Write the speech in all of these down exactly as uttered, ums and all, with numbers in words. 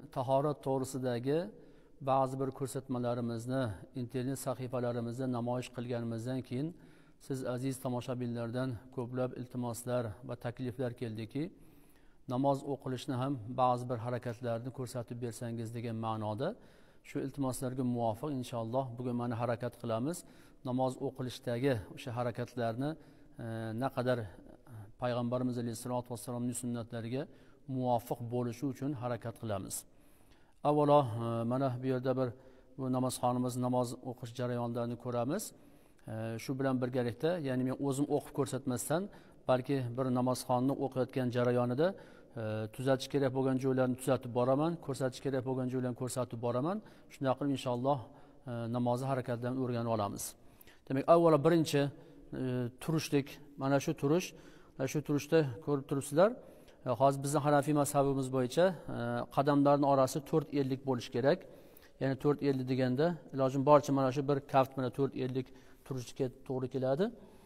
tahorat to'g'risidagi ba'zi bir ko'rsatmalarimizni internet sahifalarimizda namoyish qilganimizdan keyin siz aziz tomoshabinlardan ko'plab iltimoslar va takliflar keldiki, namoz o'qilishni ham ba'zi bir harakatlarni ko'rsatib bersangiz degan ma'noda. Shu iltimoslarga muvofiq inshaalloh bugun mana harakat qilamiz. Namoz o'qilishdagi o'sha harakatlarni e, naqadar payg'ambarimiz alayhissalatu vassalomning sunnatlariga muvofiq bo'lishi uchun harakat qilamiz. Avvalo mana bu yerda bir bu namozxonimiz namoz o'qish jarayonlarini ko'ramiz. Shu bilan birgalikda, ya'ni men o'zim o'qib ko'rsatmasdan, balki bir namozxonni o'qiyotgan jarayonida tuzatish kerak bo'lgan joylarni tuzatib boraman, ko'rsatish kerak bo'lgan joylarni ko'rsatib boraman. Shunday qilib inshaalloh namozni harakatlarini o'rganib olamiz. Demak, avvalo birinchi turishlik, mana shu turish, shu turishda ko'rib turibsizlar. Hozir bizning Hanafiy mazhabimiz bo'yicha qadamlarning orasi to'rt ellik bo'lish kerak. Ya'ni to'rt ellik deganda ilojim boricha mana shu bir kaft mana to'rt ellik turishga to'g'ri keladi.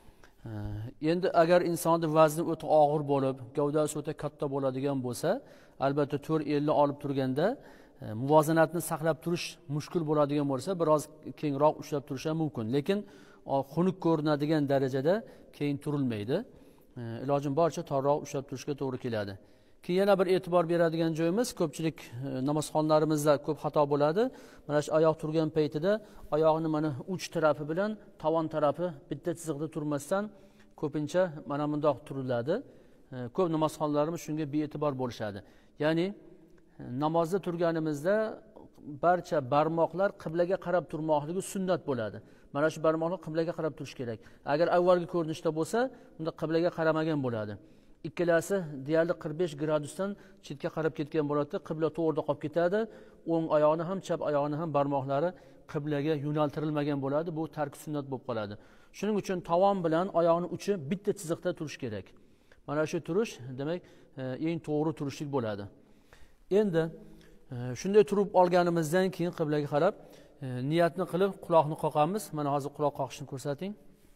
Endi agar insonning vazni o'ta og'ir bo'lib, gavdasi o'ta katta bo'ladigan bo'lsa, albatta to'rt ellik olib turganda muvozanatni saqlab turish mushkul bo'ladigan bo'lsa, biroz kengroq ushlab turish ham mumkin. Lekin xunuk ko'rinadigan darajada keyin turilmaydi. Ilojim boricha torroq ushlab turishga to'g'ri keladi. Keyin yana bir e'tibor beradigan joyimiz, ko'pchilik namozxonlarimizda ko'p xato bo'ladi. Mana shu oyoq turgan paytida oyoqni mana uch tarafi bilan tovon tarafi bitta chiziqda turmasdan ko'pincha mana bundoq turiladi. Ko'p namozxonlarimiz shunga bee'tibor bo'lishadi. Ya'ni namozda turganimizda barcha barmoqlar qiblaga qarab turmoqligi sunnat bo'ladi. Mana shu barmoqlar qiblaga qarab turish kerak. Agar avvalgi ko'rinishda bo'lsa, unda qiblaga qaramagan bo'ladi. Ikkalasi deyarli qirq besh gradusdan chetga qarab ketgan bo'ladi, qibla to'g'rida qolib ketadi. O'ng oyoqni ham, chap oyoqni ham barmoqlari qiblaga yo'naltirilmagan bo'ladi. Bu tark sunnat bo'lib qoladi. Shuning uchun tovon bilan oyoqning uchi bitta chiziqda turish kerak. Mana shu turish, demak, eng to'g'ri turishlik bo'ladi. Endi shunday turib olganimizdan keyin qiblaga qarab niyatni qilib quloqni qoqamiz. Mana hozir quloq qoqishni ko'rsating.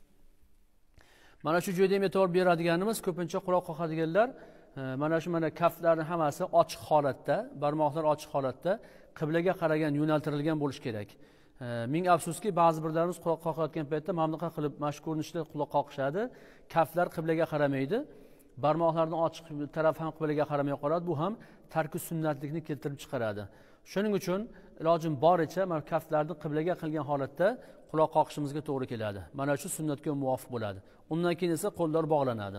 Mana shu joyda ham e'tibor beradiganimiz, ko'pincha quloq qoqadiganlar mana shu mana kaftlarning hammasi ochiq holatda, barmoqlar ochiq holatda qiblaga qaragan, yo'naltirilgan bo'lish kerak. Ming afsuski, ba'zi birlarimiz quloq qoqayotgan paytda mamnuqa qilib mashq ko'rinishda quloq qoqishadi. Kaftlar qiblaga qaramaydi. Barmoqlarning ochiq tarafi ham qiblaga qaramay qoladi. Bu ham tarki sunnatlikni keltirib chiqaradi. Shuning uchun ilojim boricha mana kaftlarni qiblaga qilgan holatda quloq qoqishimizga to'g'ri keladi. Mana shu sunnatga muvofiq bo'ladi. Undan keyin esa qo'llar bog'lanadi.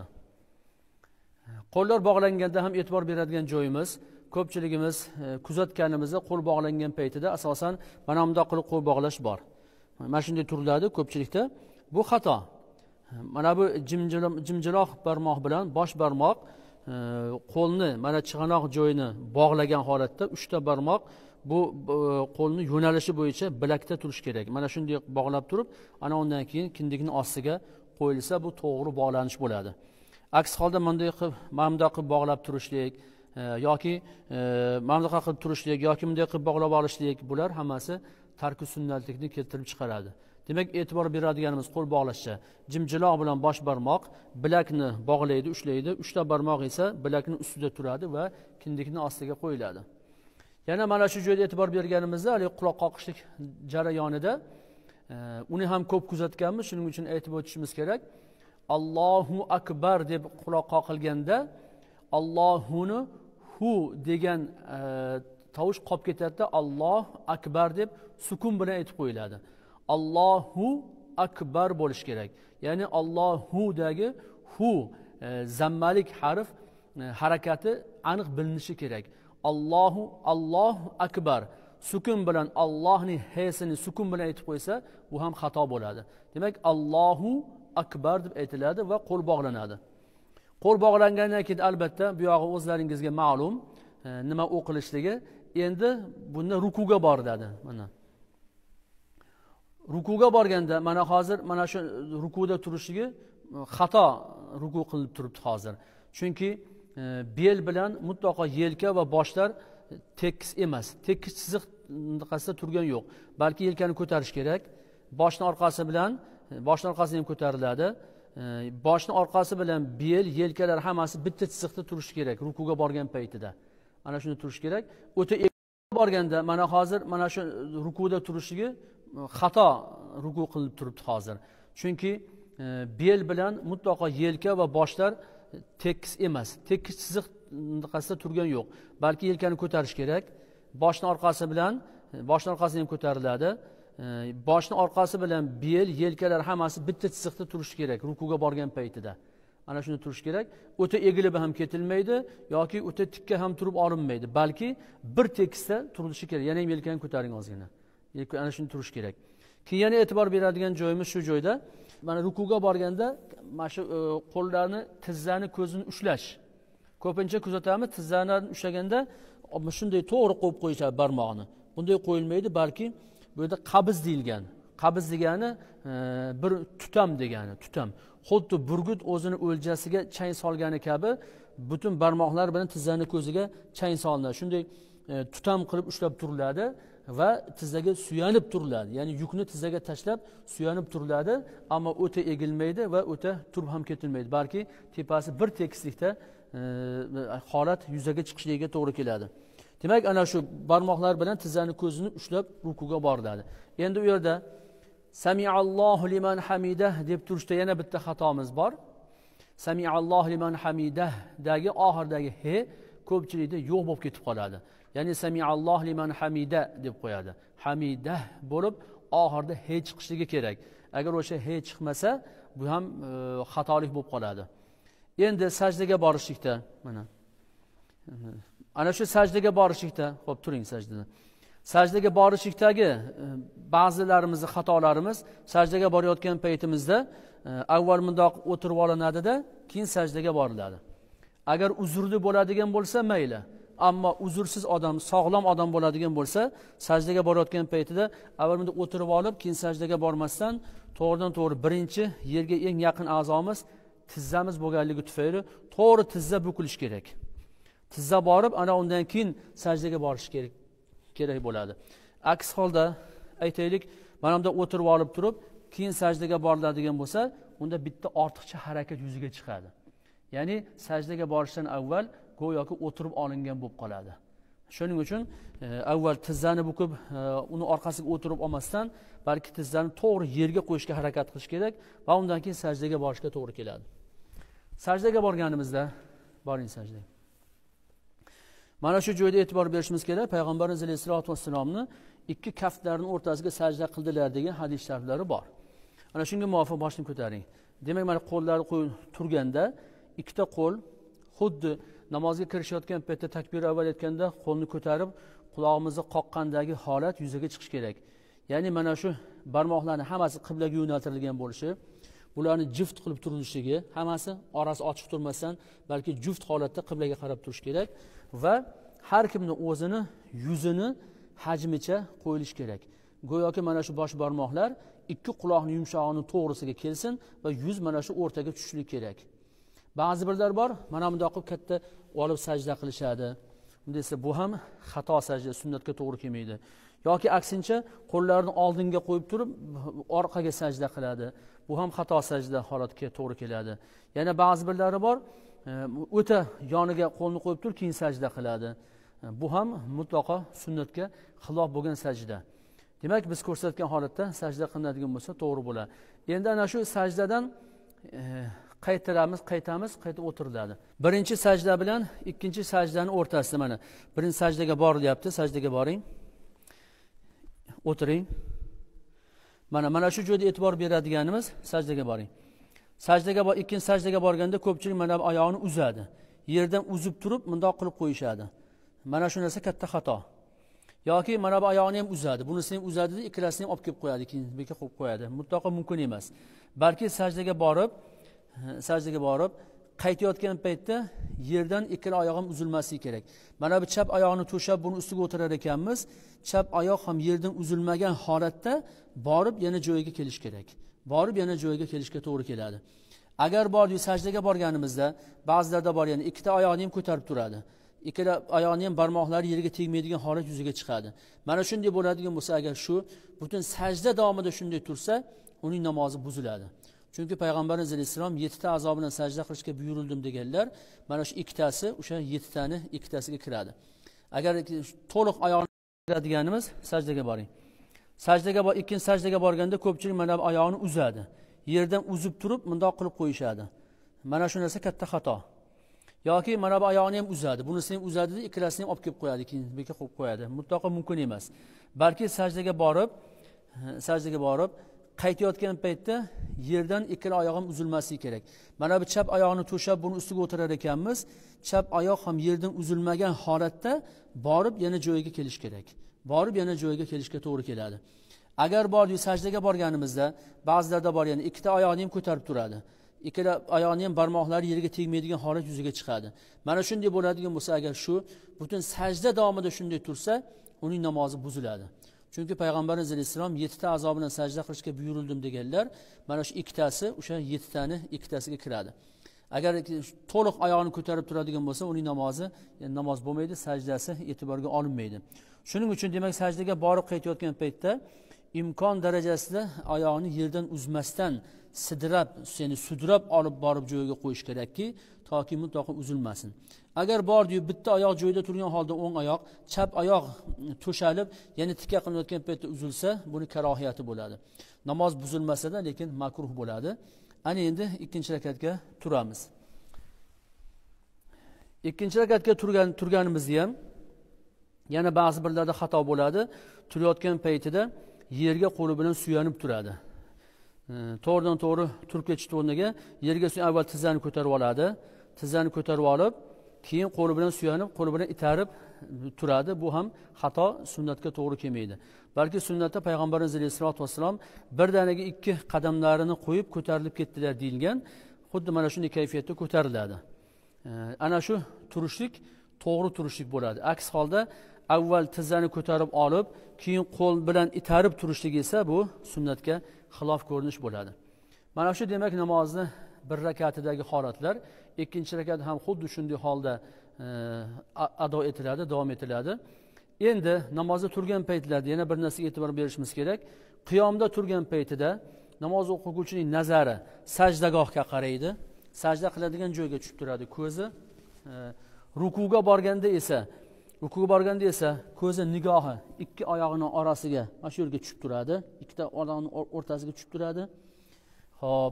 Qo'llar bog'langanda ham e'tibor beradigan joyimiz, ko'pchiligimiz kuzatganimizda qo'l bog'langan paytida asosan mana bunday qilib qo'l bog'lash bor. Mana shunday turiladi ko'pchilikda. Bu xato. Mana bu jimjiloq barmoq bilan bosh barmoq qo'lni mana chig'anoq joyini bog'lagan holatda uchta barmoq bu qo'lni yo'nalishi bo'yicha bilakda turish kerak. Mana shunday bog'lab turib, ana undan keyin kindikning ostiga qo'yilsa bu to'g'ri bog'lanish bo'ladi. Aks holda bunday qilib, mamda qilib bog'lab turishlik yoki mamda qilib turishlik yoki bunday qilib bog'lab olishlik, bular hammasi tarki sunnatlikni keltirib chiqaradi. Demak, e'tibor beradiganimiz qo'l bog'lashcha jimjiloq bilan bosh barmoq bilakni bog'laydi, ushlaydi. Uchta barmoq esa bilakning ustida turadi va kindikning ostiga qo'yiladi. Yana mana shu joyda e'tibor berganimizda, hali quloq qoqishlik jarayonida uni ham ko'p kuzatganmiz, shuning uchun aytib o'tishimiz kerak. Allohu akbar deb quloq qoqilganda Allohuni hu degan tovush qolib ketadi. Alloh akbar deb sukun bilan aytib qo'yiladi. Allohu akbar bo'lish kerak. Ya'ni Allohudagi hu zammalik harf harakati aniq bilinishi kerak. Allohu Alloh akbar sukun bilan Allohning hesini sukun bilan aytib qo'ysa, bu ham xato bo'ladi. Demak, Allohu akbar deb aytiladi va qo'l bog'lanadi. Qo'l bog'langandan keyin albatta bu yog'i o'zlaringizga ma'lum nima o'qilishligi. Endi bunda rukuga boriladi. Mana rukuga borganda mana hozir mana shu rukuda turishligi xato ruku qilib turibdi hozir. Chunki bel bilan mutlaqo yelka va boshlar tekis emas. Tekis chiziq qasida turgan yo'q. Balki yelkani ko'tarish kerak. Boshning orqasi bilan, boshning orqasi ham ko'tariladi. Boshning orqasi bilan bel, yelkalar hammasi bitta chiziqda turishi kerak rukuga borgan paytida. Ana shunda turish kerak. O'ta borganda mana hozir mana shu rukuda turishligi xato ruku qilib turibdi hozir. Chunki e, bel bilan mutlaqo yelka va boshlar tekis emas. Tekis chiziq niqasida turgan yo'q. Balki yelkani ko'tarish kerak. Boshning orqasi bilan boshning orqasi ham ko'tariladi. E, boshning orqasi bilan bel, yelkalar hammasi bitta chiziqda turishi kerak rukuga borgan paytida. Ana shuni turish kerak. O'ta egilib ham ketilmaydi yoki o'ta tikka ham turib olinmaydi. Balki bir tekisda turilishi kerak. Yana ham yelkani ko'taring ozgina. Ana shuni turish kerak. Keyin yana e'tibor beradigan joyimiz shu joyda. Mana rukuga borganda mana shu e, qo'llarni, tizzani, ko'zini ushlash. Ko'pincha kuzatamiz, tizzani ushlaganda shunday to'g'ri qo'yib qo'yishadi barmog'ini. Bunday qo'yilmaydi, balki bu yerda qabz deyilgan. Qabz degani e, bir tutam degani, tutam. Xuddi burgut o'zini o'ljasiga chang solgani kabi butun barmoqlar bilan tizzani ko'ziga chang solinadi. Shunday e, tutam qilib ushlab turiladi va tizzaga suyanib turiladi. Ya'ni yukni tizzaga tashlab suyanib turiladi, ammo o'ta egilmaydi va o'ta turib ham ketilmaydi. Balki tepasi bir tekislikda e, holat yuzaga chiqishligiga to'g'ri keladi. Demak, ana shu barmoqlar bilan tizzani ko'zini ushlab rukuga boriladi. Endi u yerda Sami'allohu liman hamidah deb turishda yana bitta xatomiz bor. Sami'allohu liman hamidah dagi oxirdagi he ko'pchilikda yo'q bo'lib ketib qoladi. Ya'ni Sami'allohu liman hamida deb qo'yadi. Hamidah bo'lib oxirida he chiqishligi kerak. Agar o'sha he chiqmasa, bu ham e, xatolik bo'lib qoladi. Endi sajdaga borishlikda mana ana shu sajdaga borishlikda, xo'p turing sajdada. Sajdaga borishlikdagi ba'zilarimizning xatolarimiz, sajdaga borayotgan paytimizda avval mundoq o'tirib olinadi-da, keyin sajdaga boriladi. Agar uzrli bo'ladigan bo'lsa mayli, ammo uzrsiz odam, sog'lom odam bo'ladigan bo'lsa, sajdaga borayotgan paytida avval mundoq o'tirib olib, keyin sajdaga bormasdan to'g'ridan to'g'ri birinchi yerga eng yaqin a'zomiz tizzamiz bo'lganligi tufayli to'g'ri tizza bukilish kerak. Tizza borib, ana undan keyin sajdaga borish kerak. kerak bo'ladi. Aks holda aytaylik, mana bunda o'tirib olib turib, keyin sajdaga boriladigan bo'lsa, unda bitta ortiqcha harakat yuzaga chiqadi. Ya'ni sajdaga borishdan avval go'yoki o'tirib olingan bo'lib qoladi. Shuning uchun e, avval tizzani bukib, e, uni orqasiga o'tirib olmasdan, balki tizzani to'g'ri yerga qo'yishga harakat qilish kerak va undan keyin sajdaga borishga to'g'ri keladi. Sajdaga borganimizda, boring sajdaga. Mana shu joyda e'tibor berishimiz kerak. Payg'ambarimiz alayhisolatu vassalomni ikki kaftlarning o'rtasiga sajda qildilar degan hadis shariflari bor. Ana shunga muvofiq boshni ko'taring. Demak, mana qo'llarni qo'yib turganda ikkita qo'l xuddi namozga kirishayotgan paytda takbir avval aytganda qo'lni ko'tarib quloqimizni qoqqandagi holat yuzaga chiqish kerak. Ya'ni mana shu barmoqlarning hammasi qiblaga yo'naltirilgan bo'lishi, bularni juft qilib turilishligi, hammasi orasi ochiq turmasdan, balki juft holatda qiblaga qarab turish kerak va har kimning o'zini yuzini hajmicha qo'yilish kerak. Go'yoki mana shu bosh barmoqlar ikki quloqning yumshog'ini to'g'risiga kelsin va yuz mana shu o'rtaga tushishi kerak. Ba'zi birlar bor, mana bunday qilib katta olib sajda qilishadi. Bunda esa bu ham xato sajda, sunnatga to'g'ri kelmaydi. Yoki aksincha qo'llarni oldinga qo'yib turib, orqaga sajda qiladi. Bu ham xato sajda holatga to'g'ri keladi. Yana ba'zi birlari bor, o'ta yoniga qo'lni qo'yib turib, keyin sajda qiladi. Bu ham mutlaqo sunnatga xilof bo'lgan sajda. Demak, biz ko'rsatgan holatda sajda qilinadigan bo'lsa to'g'ri bo'ladi. Endi ana shu sajdadan e, qaytaramiz, qaytamiz, qaytib o'tiriladi. Birinchi sajda bilan ikkinchi sajdaning o'rtasida mana birinchi sajdaga borilyapti, sajdaga boring. O'tiring. Mana mana shu joyda e'tibor beradiganimiz sajdaga boring. Sajdaga bor, ikkinchi sajdaga borganda ko'pchilik mana oyoqni uzadi. Yerdan uzib turib, bundoq qilib qo'yishadi. Mana shu narsa katta xato. Yoki mana bu oyoqni ham uzadi, bunisini ham uzadi-da, ikkilasini ham olib kelib qo'yadi, keyin beka qo'yib qo'yadi. Mutlaqo mumkin emas. Balki sajdaga borib, sajdaga borib, qaytayotgan paytda yerdan ikkala oyoq ham uzilmasligi kerak. Mana bu chap oyoqni to'shab, buni ustiga o'tirar ekanmiz. Chap oyoq ham yerdan uzilmagan holatda borib yana joyiga kelish kerak. Borib yana joyiga kelishga to'g'ri keladi. Agar borib sajdaga borganimizda, ba'zilarda bor, ya'ni ikkita oyoqni ham ko'tarib turadi. Ikkala oyoqni ham barmoqlari yerga tegmaydigan holat yuzaga chiqadi. Mana shunday bo'ladigan bo'lsa, agar shu butun sajda davomida shunday tursa, uning namozi buziladi. Chunki payg'ambarimiz alayhisalom yettita a'zo bilan sajda qilishga buyurildim deganlar. Mana shu ikkitasi o'sha yettitani ikkitasiga kiradi. Agar to'liq oyoq deganimiz sajdaga boring. Sajdaga bor, ikkinchi sajdaga borganda ko'pchilik mana bu oyoqni uzadi. Yerdan uzib turib, bundoq qilib qo'yishadi. Mana shu narsa katta xato. Yoki mana bu oyoqni ham uzadi, bunisini ham uzadi, ikkilasini ham olib kelib qo'yadi, keyin beka qo'yib qo'yadi. Mutlaqo mumkin emas. Balki sajdaga borib, sajdaga borib, qaytayotgan paytda yerdan ikkala oyoq ham uzilmasligi kerak. Mana bu chap oyoqni to'shab, buni ustiga o'tirar ekanmiz. Chap oyoq ham yerdan uzilmagan holatda borib yana joyiga kelish kerak. Borib yana joyiga kelishga to'g'ri keladi. Agar borib sajdaga borganimizda ba'zilarda bor, ya'ni ikkita oyoqni ham ko'tarib turadi. Ikkala oyoqni ham barmoqlari yerga tegmaydigan holat yuzaga chiqadi. Mana shunday bo'ladigan bo'lsa, agar shu butun sajda davomida shunday tursa, uning namozi buziladi. Chunki payg'ambarimiz alayhisalom yettita a'zo bilan sajda qilishga buyurildim deganlar, mana shu ikkitasi o'sha yettitani ikkitasiga kiradi. Agar to'liq oyoqni ko'tarib turadigan bo'lsa, uning namozi, yani namoz bo'lmaydi, sajdasi e'tiborga olinmaydi. Shuning uchun demak sajdaga borib qaytayotgan paytda imkon darajasida oyoqni yerdan uzmasdan sidirab, seni sudrab olib borib joyiga qo'yish kerakki, toki mutlaqo uzilmasin. Agar bordi-yu bitta oyoq joyida turgan holda o'ng oyoq, chap oyoq to'shalib, yana tikka qilinayotgan paytda uzilsa, buni karohiyati bo'ladi. Namoz buzilmasa-da, lekin makruh bo'ladi. Ana endi ikkinchi rakatga turamiz. Ikkinchi rakatga turgan turganimizda ham yana ba'zi birlarda xato bo'ladi. Turayotgan paytida yerga qo'li bilan suyanib turadi. To'g'ridan to'g'ri turib ketish o'rniga yerga avval tizzani ko'tarib oladi. Tizzani ko'tarib olib, keyin qo'li bilan suyanib, qo'li bilan itarib turadi. Bu ham xato, sunnatga to'g'ri kelmaydi. Balki sunnatda payg'ambarimiz alayhisolatu vassalom birdaniga ikki qadamlarini qo'yib ko'tarilib ketdilar deyilgan. Xuddi mana shunday kayfiyatda ko'tariladi. Ana shu turishlik to'g'ri turishlik bo'ladi. Aks holda avval tizzani ko'tarib olib, keyin qo'l bilan itarib turishlik esa bu sunnatga xilof ko'rinish bo'ladi. Mana shu demak namozni bir rakatidagi holatlar, ikkinchi rakat ham xuddi shunday holda e, ado etiladi, davom etiladi. Endi namozda turgan paytlarda yana bir narsaga e'tibor berishimiz kerak. Qiyomda turgan paytida namoz o'quvchining nazari sajdagohga qaraydi. Sajda qiladigan joyga tushib turadi ko'zi. E, rukuga borganda esa Rukuga borganda esa ko'zi nigohi ikki oyog'ining orasiga, mana shu yerga tushib turadi. Ikkita oyoqning o'rtasiga tushib turadi. Xo'p.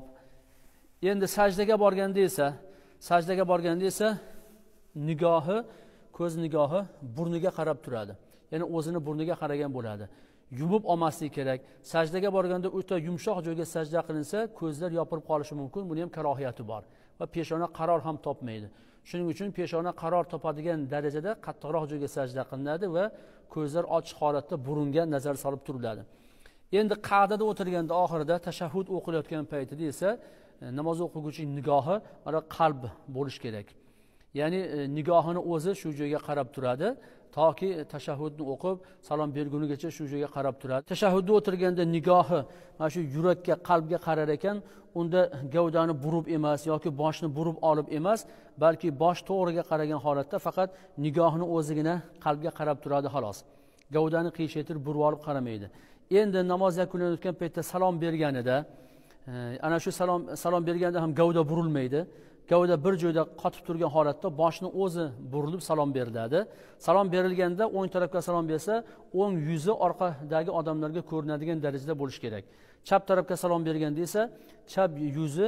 Endi sajdaga borganda esa, sajdaga borganda esa nigohi, ko'z nigohi burniga qarab turadi. Ya'ni o'zini burniga qaragan bo'ladi. Yumib olmaslik kerak. Sajdaga borganda o'ta yumshoq joyga sajda qilinsa, ko'zlar yopilib qolishi mumkin. Buning ham karohiyati bor va peshona qaror ham topmaydi. Shuning uchun peshona qaror topadigan darajada qattiqroq joyga sajda qilinadi va ko'zlar ochiq holatda burunga nazar solib turiladi. Endi qa'dada o'tirganda oxirida tashahhud o'qilayotgan paytida esa namoz o'quvchining nigohi mana qalb bo'lish kerak. Ya'ni nigohini o'zi shu joyga qarab turadi, toki tashahhudni o'qib salom bergunigacha shu joyga qarab turadi. Tashahhudda o'tirganda nigohi mana shu yurakka, qalbga qarar ekan, unda gavdani burib emas yoki boshni burib olib emas, balki bosh to'g'riga qaragan holatda faqat nigohini o'zigina qalbga qarab turadi xolos. Gavdani qiyshaytirib burib olib qaramaydi. Endi namoz yakunlanayotgan paytda salom berganida, ana shu salom salom berganda ham gavda burilmaydi. Gavda bir joyda qotib turgan holatda boshni o'zi burilib salom beriladi. Salom berilganda o'ng tarafga salom bersa, o'ng yuzi orqadagi odamlarga ko'rinadigan darajada bo'lish kerak. Chap tarafga salom berganda esa, chap yuzi,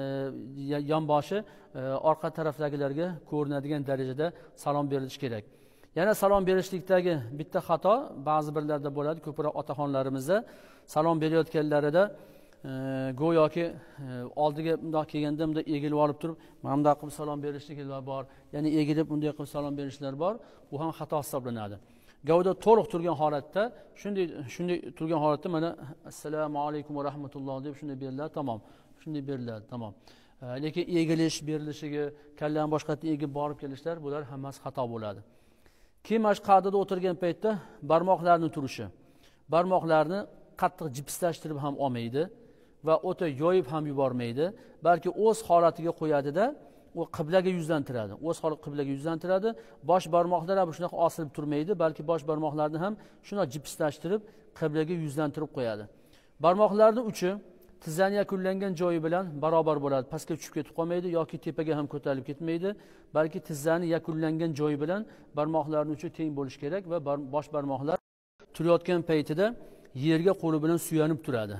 e, yonboshi e, orqa tarafdagilarga ko'rinadigan darajada salom berilishi kerak. Yana salom berishlikdagi bitta xato ba'zi birlarda bo'ladi, ko'proq otaxonlarimizda salom berayotganlarida e, go'yoki e, oldiga bundoq kelganda bunday egilib olib turib, mana bunday qilib salom berishliklar bor. Ya'ni egilib bunday qilib salom berishlar bor. Bu ham xato hisoblanadi. Gavda to'liq turgan holatda, shunday shunday turgan holatda mana assalomu alaykum va rahmatulloh deb shunday beriladi, tamom. Shunday beriladi, tamom. E, lekin egilish berilishiga, kallani boshqa yerga egib borib kelishlar, bular hammasi xato bo'ladi. Keyin mash qa'dada o'tirgan paytda barmoqlarni turishi. Barmoqlarni qattiq jipslashtirib ham olmaydi va o'ta yoyib ham yubormaydi, balki o'z holatiga qo'yadi-da, u qiblaga yuzlantiradi. O'z holi qiblaga yuzlantiradi. Bosh barmoqlar ham shunaqa osilib turmaydi, balki bosh barmoqlarni ham shuna jipslashtirib qiblaga yuzlantirib qo'yadi. Barmoqlarning uchi tizzani yakunlangan joyi bilan barobar bo'ladi. Pastga tushib ketib qolmaydi yoki tepaga ham ko'tarilib ketmaydi, balki tizzani yakunlangan joyi bilan barmoqlarning uchi teng bo'lishi kerak va bosh barmoqlar turayotgan paytida yerga qo'li bilan suyanib turadi.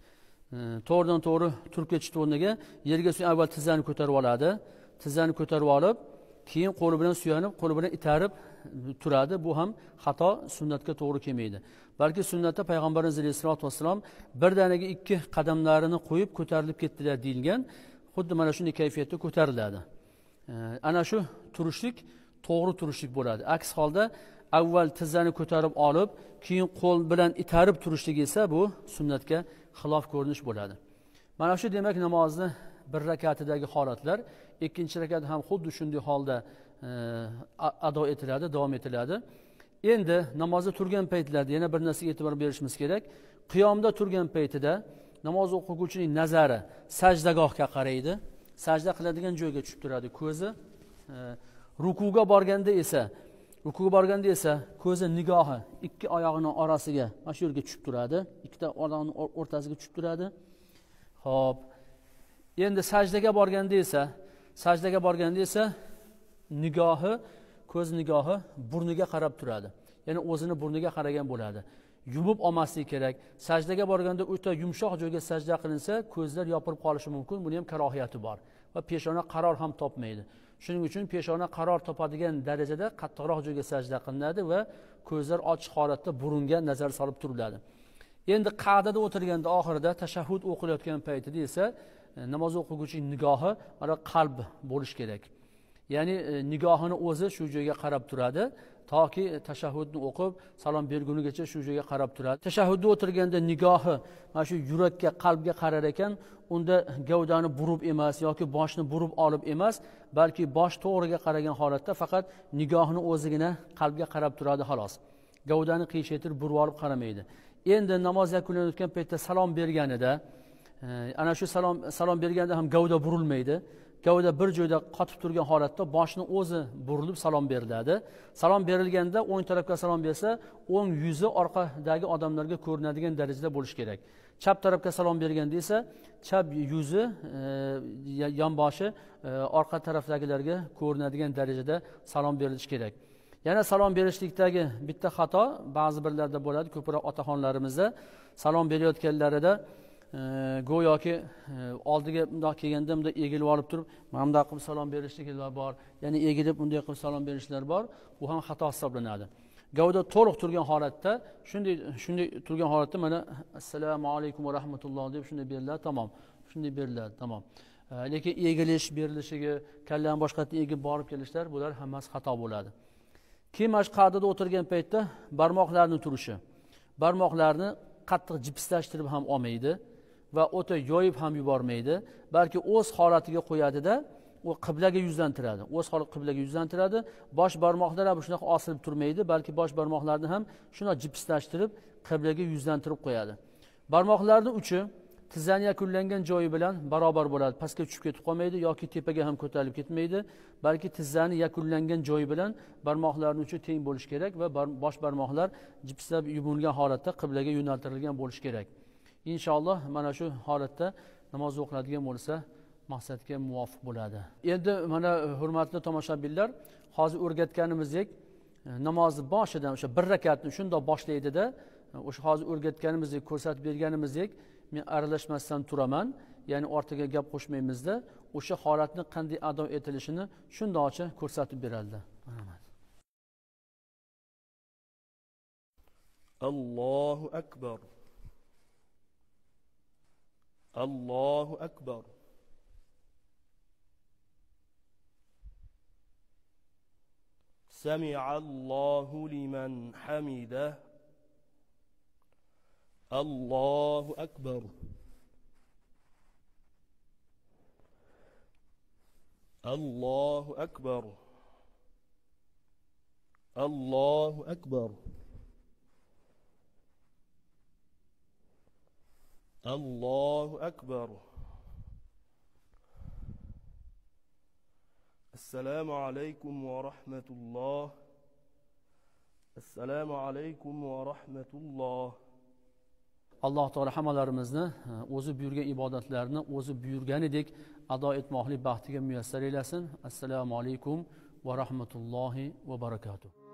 To'g'ridan to'g'ri turib ketish o'rniga yerga suyanib avval tizzani ko'tarib oladi. Tizzani ko'tarib olib, keyin qo'li bilan suyanib, qo'li bilan itarib turadi. Bu ham xato, sunnatga to'g'ri kelmaydi. Balki sunnatda payg'ambarimiz sollallohu alayhi vasallam birdaniga ikki qadamlarini qo'yib ko'tarilib ketdilar deyilgan. Xuddi mana shunday kayfiyatda ko'tariladi. Ana shu turishlik to'g'ri turishlik bo'ladi. Aks holda avval tizzani ko'tarib olib, keyin qo'l bilan itarib turishlik esa bu sunnatga xilof ko'rinish bo'ladi. Mana shu demak namozni bir rakatidagi holatlar, ikkinchi rakat ham xuddi shunday holda e, ado etiladi, davom etiladi. Endi namozda turgan paytlarda yana bir narsaga e'tibor berishimiz kerak. Qiyomda turgan paytida namoz o'quvchining nazari sajdagohga qaraydi. Sajda qiladigan joyga tushib turadi ko'zi. E, rukuga borganda esa Rukuga borganda esa ko'zi nigohi ikki oyog'ining orasiga, mana shu yerga tushib turadi. Ikkita oyoqning o'rtasiga tushib turadi. Xo'p. Endi sajdaga borganda esa, sajdaga borganda esa nigohi, ko'z nigohi burniga qarab turadi. Ya'ni o'zini burniga qaragan bo'ladi. Yumib olmaslik kerak. Sajdaga borganda o'ta yumshoq joyga sajda qilinsa, ko'zlar yopilib qolishi mumkin. Buni ham karohiyati bor va peshona qaror ham topmaydi. Shuning uchun peshona qaror topadigan darajada qattiqroq joyga sajda qilinadi va ko'zlar ochiq holatda burunga nazar solib turiladi. Endi qa'dada o'tirganda oxirida tashahhud o'qilayotgan paytida esa namoz o'quvchining nigohi mana qalb bo'lish kerak. Ya'ni nigohini o'zi shu joyga qarab turadi, toki tashahhudni o'qib salom bergunigacha shu joyga qarab turadi. Tashahhudda o'tirganda nigohi mana shu yurakka, qalbga qarar ekan, unda gavdani burib emas yoki boshni burib olib emas, balki bosh to'g'riga qaragan holatda faqat nigohini o'zigina qalbga qarab turadi xolos. Gavdani qiyshaytirib burib olib qaramaydi. Endi namoz yakunlanayotgan paytda salom berganida, ana shu salom salom berganda ham gavda burilmaydi. Gavda bir joyda qotib turgan holatda boshni o'zi burilib salom beriladi. Salom berilganda o'ng tarafga salom bersa, o'ng yuzi orqadagi odamlarga ko'rinadigan darajada bo'lish kerak. Chap tarafga salom berganda esa, chap yuzi, e, yonboshi e, orqa tarafdagilarga ko'rinadigan darajada salom berilishi kerak. Yana salom berishlikdagi bitta xato ba'zi birlarda bo'ladi, ko'proq otaxonlarimizda salom berayotganlarida e, go'yoki e, oldiga bundoq kelganda bunday egilib olib turib, mana bunday qilib salom berishliklar bor. Ya'ni egilib bunday qilib salom berishlar bor. Bu ham xato hisoblanadi. Gavda to'liq turgan holatda, shunday shunday turgan holatda mana assalomu alaykum va rahmatulloh deb shunday beriladi, tamom. Shunday beriladi, tamom. E, lekin egilish berilishiga, kallani boshqa yerga egib borib kelishlar, bular hammasi xato bo'ladi. Keyin mana shu qa'dada o'tirgan paytda barmoqlarni turishi. Barmoqlarni qattiq jipslashtirib ham olmaydi va o'ta yoyib ham yubormaydi, balki o'z holatiga qo'yadi-da, u qiblaga yuzlantiradi. O'z holi qiblaga yuzlantiradi. Bosh barmoqlar ham shunaqa osilib turmaydi, balki bosh barmoqlarni ham shuna jipslashtirib qiblaga yuzlantirib qo'yadi. Barmoqlarning uchi tizzani yakunlangan joyi bilan barobar bo'ladi. Pastga tushib ketib qolmaydi yoki tepaga ham ko'tarilib ketmaydi, balki tizzani yakunlangan joyi bilan barmoqlarning uchi teng bo'lish kerak va bar, bosh barmoqlar jipslab yumilgan holatda qiblaga yo'naltirilgan bo'lish kerak. Inshaalloh mana shu holatda namoz o'qiladigan bo'lsa, maqsadga muvofiq bo'ladi. Endi mana hurmatli tomoshabinlar, hozir o'rgatganimizdek namozni boshidan o'sha bir rakatni shundoq boshlaydi-da, o'sha hozir o'rgatganimizdek, ko'rsatib berganimizdek men aralashmasdan turaman, ya'ni ortiga gap qo'shmaymizda, o'sha holatni qanday ado etilishini shundoqcha ko'rsatib beradi. Allohu akbar. Allohu akbar. Sami'allohu liman hamidah. Allahu akbar. Allahu akbar. Allahu akbar. Allahu akbar. Assalomu alaykum va rahmatulloh. Assalomu alaykum va rahmatulloh. Alloh taolo hammalarimizni o'zi buyurgan ibodatlarni o'zi buyurganidek ado etmoqlik baxtiga muyassar eylasin. Assalomu alaykum va rahmatullohi va barakatuh.